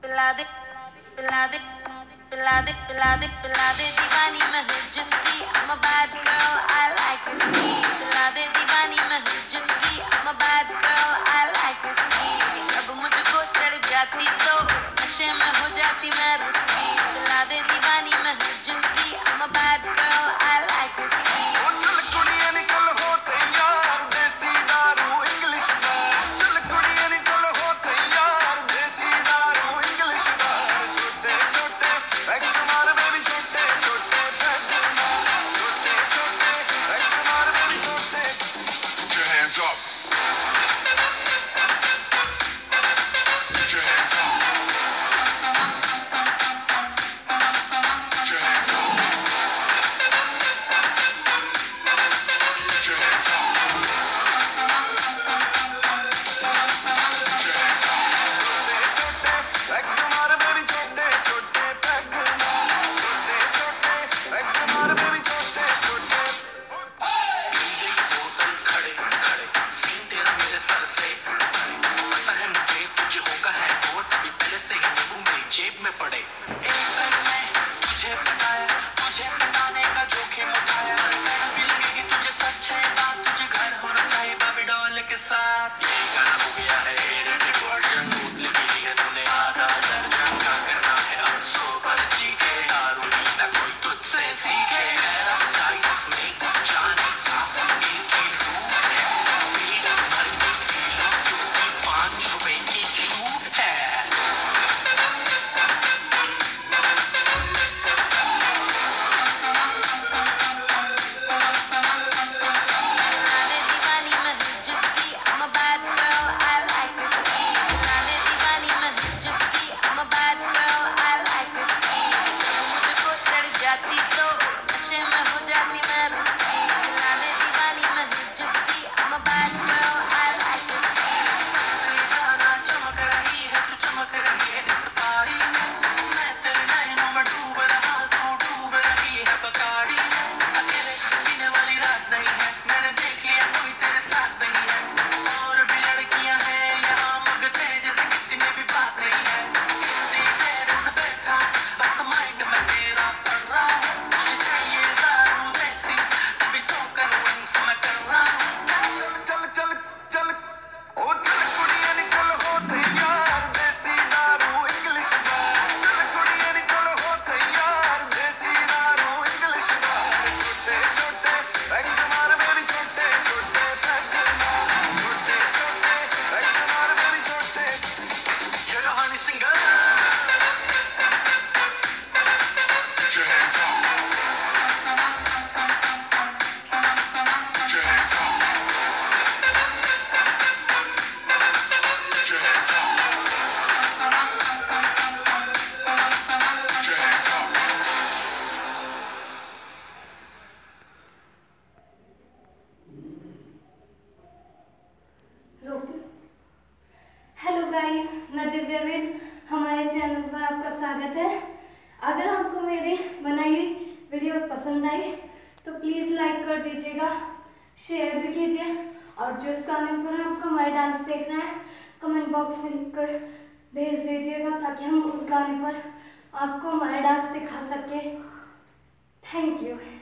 पिला दे पिला दे पिला दे पिला दे पिला दे दीवानी मैं हूँ जिसकी I'm a bad girl I like her sweet पिला दे दीवानी मैं हूँ जिसकी I'm a bad girl I like her sweet अब मुझको चढ़ जाती तो नशे में हो जाती मैं रस्सी पिला दे दीवानी मैं हूँ जिसकी I'm a bad girl I like her sweet जेब में पड़े तुझे पटाने का जोखिम उठाया भी लगेगी तुझे सच है बात तुझे घर होना चाहिए बाबी डॉल के साथ ये गाना हो गया है एडिटेड वर्जन दूध लिखी है तूने आधा दर्जन क्या करना है अब सो पर जी के दारूनी ना कोई तुझसे सीखे पैराडाइज में जाने का एक ही रूट है पीड़ा भर के पीलो क्योंकि 5 रुपए की छूट है हेलो गाइस, मैं दिव्या वेद हमारे चैनल पर आपका स्वागत है। अगर आपको मेरी बनाई हुई वीडियो पसंद आई तो प्लीज़ लाइक कर दीजिएगा, शेयर भी कीजिए और जिस गाने पर आपको हमारे डांस देखना है कमेंट बॉक्स में लिख कर भेज दीजिएगा ताकि हम उस गाने पर आपको हमारा डांस दिखा सकें। Thank you.